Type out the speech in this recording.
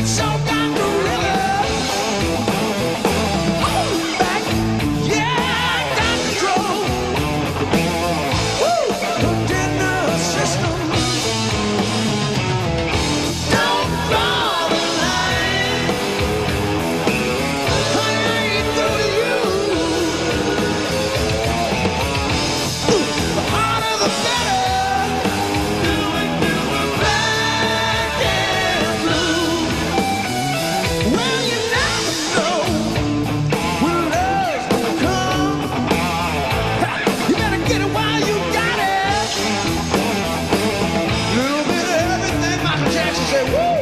so got the rhythm. Hold back, yeah, I got control. Woo, hooked in the system. Don't draw the line. Honey, I ain't through you. The harder the better. Black and blue. Well, you never know when love's gonna come. You better get it while you got it. Little bit of everything, Michael Jackson said, woo!